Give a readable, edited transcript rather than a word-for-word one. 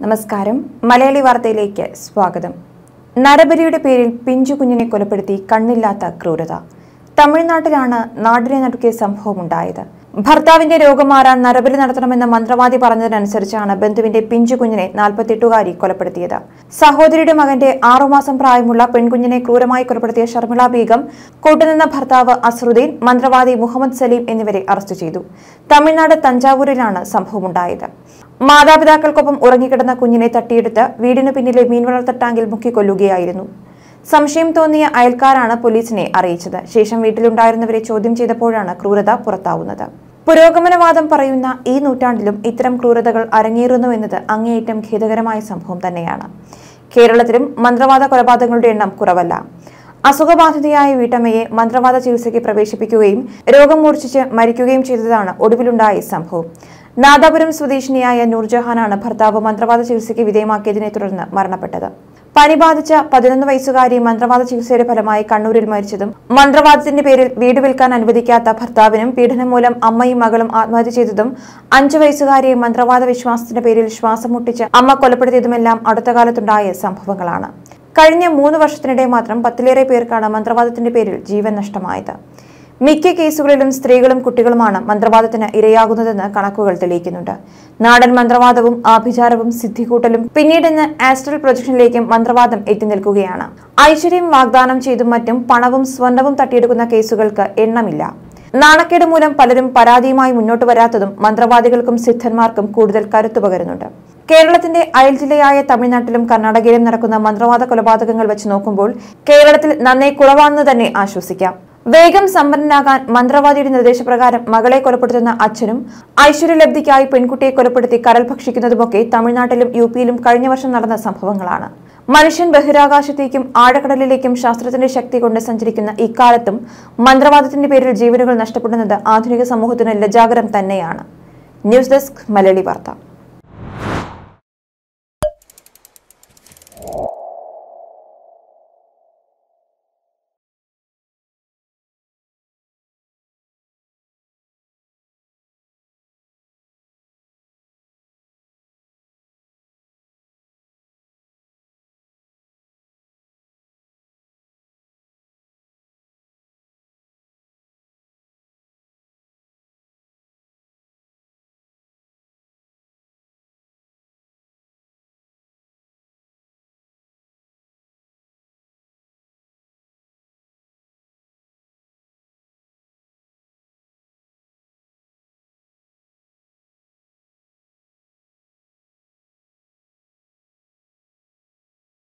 നമസ്കാരം. മലയാളി വാർത്തയിലേക്ക് സ്വാഗതം. നരബലിയുടെ പേരിൽ പിഞ്ചു കുഞ്ഞിനെ കൊലപ്പെടുത്തി കണ്ണില്ലാത്ത ക്രൂരത. തമിഴ്നാട്ടിലാണ് നാടിനെ നടുക്കിയ സംഭവമുണ്ടായത്. ഭർത്താവിന്റെ രോഗം മാറാൻ നരബലി നടത്തണമെന്ന മന്ത്രവാദി പറഞ്ഞതിനനുസരിച്ചാണ് ബന്ധുവിന്റെ പിഞ്ചു കുഞ്ഞിനെ 48-കാരി കൊലപ്പെടുത്തിയത്. സഹോദരിയുടെ മകന്റെ 6 മാസം പ്രായമുള്ള പെൺകുഞ്ഞിനെ ക്രൂരമായി കൊലപ്പെടുത്തിയ ഷർമിള ബീഗം, കൂട്ടുനിന്ന ഭർത്താവ് അസ്റുദ്ദീൻ, മന്ത്രവാദി മുഹമ്മദ് സലീം എന്നിവരെ അറസ്റ്റ് ചെയ്തു. തമിഴ്നാട് തഞ്ചാവൂരിലാണ് സംഭവമുണ്ടായത്. മാതാപിതാക്കൾക്കൊപ്പം ഉറങ്ങിക്കിടന്ന കുഞ്ഞിനെ തട്ടിയെടുത്ത് വീടിനു പിന്നിലെ മീൻവളർത്ത ടാങ്കിൽ മുക്കിക്കൊല്ലുകയായിരുന്നു. സംശയം തോന്നിയ അയൽക്കാരാണ് പോലീസിനെ അറിയിച്ചത്. ശേഷം വീട്ടിലുണ്ടായിരുന്നവരെ ചോദ്യം ചെയ്തപ്പോഴാണ് ക്രൂരത പുറത്താവുന്നത്. പുരോഗമനവാദം പറയുന്ന ഈ നൂറ്റാണ്ടിലും ഇത്തരം ക്രൂരതകൾ അരങ്ങേറുന്നുവെന്നത് അങ്ങേയറ്റം ഖേദകരമായ സംഭവം തന്നെയാണ്. കേരളത്തിലും മന്ത്രവാദ കൊലപാതകങ്ങളുടെ എണ്ണം കുറവല്ല. അസുഖബാധിതയായ വീട്ടമ്മയെ മന്ത്രവാദ ചികിത്സയ്ക്ക് പ്രവേശിപ്പിക്കുകയും രോഗം മൂർച്ഛിച്ച് മരിക്കുകയും ചെയ്തതാണ് ഒടുവിലുണ്ടായ സംഭവം. നാദാപുരം സ്വദേശിനിയായ നൂർജഹാനാണ് ഭർത്താവ് മന്ത്രവാദ ചികിത്സയ്ക്ക് വിധേയമാക്കിയതിനെ തുടർന്ന് മരണപ്പെട്ടത്. പനി ബാധിച്ച 11 വയസ്സുകാരി മന്ത്രവാദ ചികിത്സയുടെ ഫലമായി കണ്ണൂരിൽ മരിച്ചതും, മന്ത്രവാദത്തിന്റെ പേരിൽ വീട് വിൽക്കാൻ അനുവദിക്കാത്ത ഭർത്താവിനും പീഡനം മൂലം അമ്മയും മകളും ആത്മഹത്യ ചെയ്തതും, 5 വയസ്സുകാരിയെ മന്ത്രവാദ വിശ്വാസത്തിന്റെ പേരിൽ ശ്വാസം മുട്ടിച്ച് അമ്മ കൊലപ്പെടുത്തിയതുമെല്ലാം അടുത്ത കാലത്തുണ്ടായ സംഭവങ്ങളാണ്. കഴിഞ്ഞ 3 വർഷത്തിനിടെ മാത്രം 10-ലേറെ പേർക്കാണ് മന്ത്രവാദത്തിന്റെ പേരിൽ ജീവൻ നഷ്ടമായത്. മിക്ക കേസുകളിലും സ്ത്രീകളും കുട്ടികളുമാണ് മന്ത്രവാദത്തിന് ഇരയാകുന്നതെന്ന് കണക്കുകൾ തെളിയിക്കുന്നുണ്ട്. നാടൻ മന്ത്രവാദവും ആഭിചാരവും സിദ്ധിക്കൂട്ടലും പിന്നീട് ആസ്ട്രൽ പ്രൊജക്ഷനിലേക്കും മന്ത്രവാദം എത്തി നിൽക്കുകയാണ്. ഐശ്വര്യം വാഗ്ദാനം ചെയ്തും മറ്റും പണവും സ്വർണവും തട്ടിയെടുക്കുന്ന കേസുകൾക്ക് എണ്ണമില്ല. നാണക്കേട് മൂലം പലരും പരാതിയുമായി മുന്നോട്ട് വരാത്തതും മന്ത്രവാദികൾക്കും സിദ്ധന്മാർക്കും കൂടുതൽ കരുത്തു പകരുന്നുണ്ട്. കേരളത്തിന്റെ അയൽ ജില്ലയായ തമിഴ്നാട്ടിലും കർണാടകയിലും നടക്കുന്ന മന്ത്രവാദ കൊലപാതകങ്ങൾ വെച്ച് നോക്കുമ്പോൾ കേരളത്തിൽ നന്നേ കുറവാണെന്ന് തന്നെ ആശ്വസിക്കാം. വേഗം സമ്പന്നനാകാൻ മന്ത്രവാദിയുടെ നിർദ്ദേശപ്രകാരം മകളെ കൊലപ്പെടുത്തുന്ന അച്ഛനും ഐശ്വര്യലബ്ധിക്കായി പെൺകുട്ടിയെ കൊലപ്പെടുത്തി കരൽ ഭക്ഷിക്കുന്നതുമൊക്കെ തമിഴ്നാട്ടിലും യുപിയിലും കഴിഞ്ഞ വർഷം നടന്ന സംഭവങ്ങളാണ്. മനുഷ്യൻ ബഹിരാകാശത്തേക്കും ആഴക്കടലിലേക്കും ശാസ്ത്രത്തിന്റെ ശക്തി കൊണ്ട് സഞ്ചരിക്കുന്ന ഇക്കാലത്തും മന്ത്രവാദത്തിന്റെ പേരിൽ ജീവനുകൾ നഷ്ടപ്പെടുന്നത് ആധുനിക സമൂഹത്തിന് ലജ്ജാകരം തന്നെയാണ്. ന്യൂസ് ഡെസ്ക്, മലയാളി വാർത്ത.